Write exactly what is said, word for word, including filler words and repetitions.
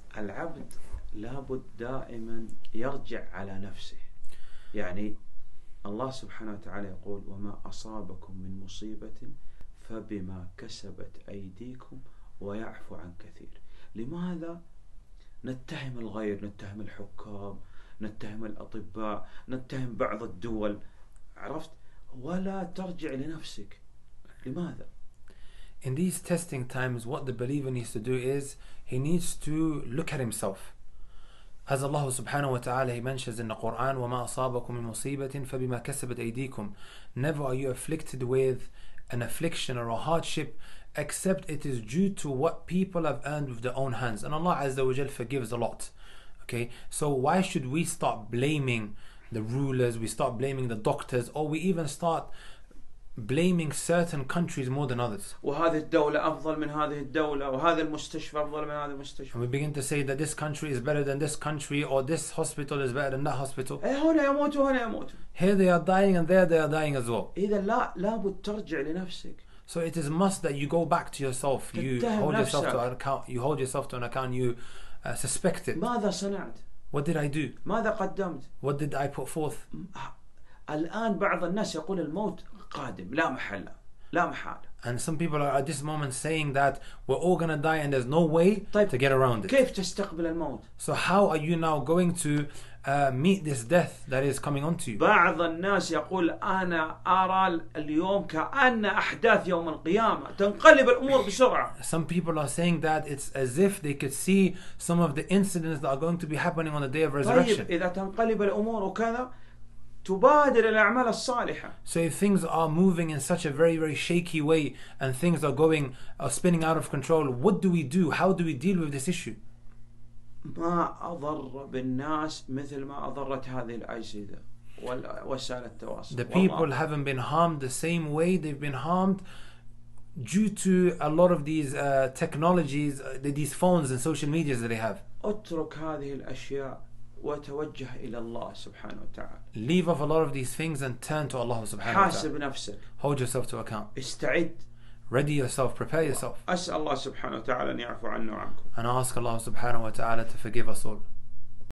العبد لابد دائما يرجع على نفسه. يعني الله سبحانه وتعالى يقول وما أصابكم من مصيبة فبما كسبت أيديكم ويعفو عن كثير. لماذا نتهم الغير، نتهم الحكام، نتهم الأطباء، نتهم بعض الدول، عرفت؟ ولا ترجع لنفسك. لماذا؟ In these testing times, what the believer needs to do is he needs to look at himself. As Allah subhanahu wa ta'ala, he mentions in the Quran, وَمَا أَصَابَكُم مِّن مُّصِيبَةٍ فَبِمَا كَسَبَتْ أَيْدِيكُم. Never are you afflicted with an affliction or a hardship except it is due to what people have earned with their own hands. And Allah Azza wa Jal forgives a lot. Okay, so why should we start blaming the rulers, we start blaming the doctors, or we even start blaming certain countries more than others? وهذه الدولة أفضل من هذه الدولة، وهذا المستشفى أفضل من هذا المستشفى. And we begin to say that this country is better than this country, or this hospital is better than that hospital. هنا يموتوا هنا يموتوا. Here they are dying and there they are dying as well. إذا لا لابد ترجع لنفسك. So it is a must that you go back to yourself. You hold yourself to an account. You hold yourself to an account. You uh, suspect it. ماذا صنعت؟ What did I do? ماذا قدمت؟ What did I put forth? الآن بعض الناس يقول الموت قادم لا محالة لا محالة. And some people are at this moment saying that we're all gonna die and there's no way to get around it. كيف تستقبل الموت؟ So how are you now going to uh, meet this death that is coming onto you? بعض الناس يقول أنا أرى اليوم كأن أحداث يوم القيامة تنقلب الأمور بسرعة. Some people are saying that it's as if they could see some of the incidents that are going to be happening on the day of resurrection. طيب إذا تنقلب الأمور وكذا تبادر الأعمال الصالحة. So if things are moving in such a very very shaky way and things are going are spinning out of control, what do we do? How do we deal with this issue? ما أضر بالناس مثل ما أضرت هذه الأجهزة ووسائل التواصل. The people haven't been harmed the same way they've been harmed due to a lot of these uh, technologies, uh, these phones and social medias that they have. اترك هذه الأشياء وتوجه إلى الله سبحانه وتعالى. Leave off a lot of these things and turn to Allah subhanahu wa حاسب ta'ala. نفسك. Hold yourself to account. استعد. Ready yourself, prepare yourself. أسأل الله سبحانه وتعالى أن يعفو عنا وعنكم. And ask Allah subhanahu wa ta'ala to forgive us all.